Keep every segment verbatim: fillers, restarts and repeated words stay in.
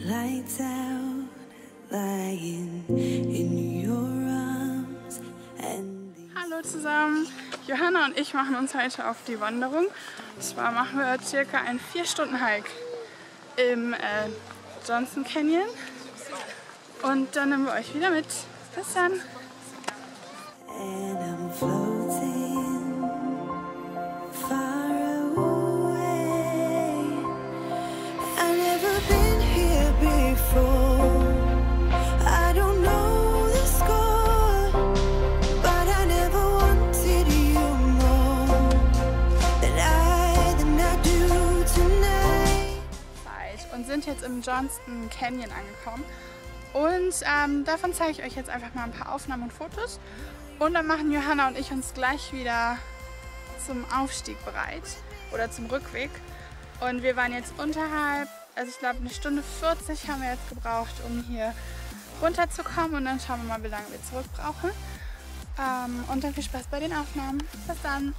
lights out, lying in your arms and Hallo zusammen, Johanna und ich machen uns heute auf die Wanderung. Und zwar machen wir circa einen vier Stunden Hike im äh, Johnston Canyon. Und dann nehmen wir euch wieder mit. Bis dann! and I'm floating far away. I've never been here before. I don't know the score, but I never wanted you more than I, than I do tonight. Und sind jetzt im Johnston Canyon angekommen. Und ähm, davon zeige ich euch jetzt einfach mal ein paar Aufnahmen und Fotos. Und dann machen Johanna und ich uns gleich wieder zum Aufstieg bereit oder zum Rückweg. Und wir waren jetzt unterhalb, also ich glaube eine Stunde vierzig haben wir jetzt gebraucht, um hier runterzukommen. Und dann schauen wir mal, wie lange wir zurück brauchen. Ähm, und dann viel Spaß bei den Aufnahmen. Bis dann!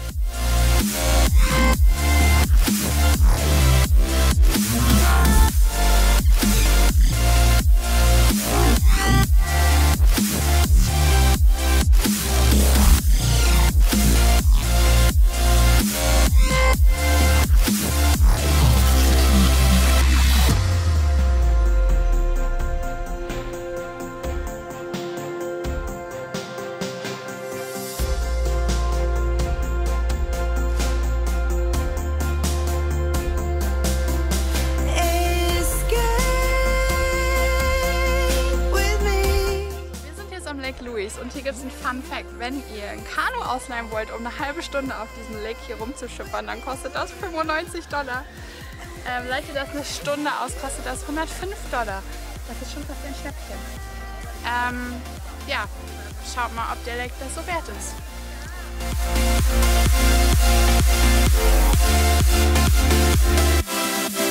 Und hier gibt es einen Fun Fact: Wenn ihr ein Kanu ausleihen wollt, um eine halbe Stunde auf diesem Lake hier rumzuschippern, dann kostet das fünfundneunzig Dollar. Ähm, leiht ihr das eine Stunde aus, kostet das hundertfünf Dollar. Das ist schon fast ein Schnäppchen. Ähm, ja, schaut mal, ob der Lake das so wert ist. We'll be right back.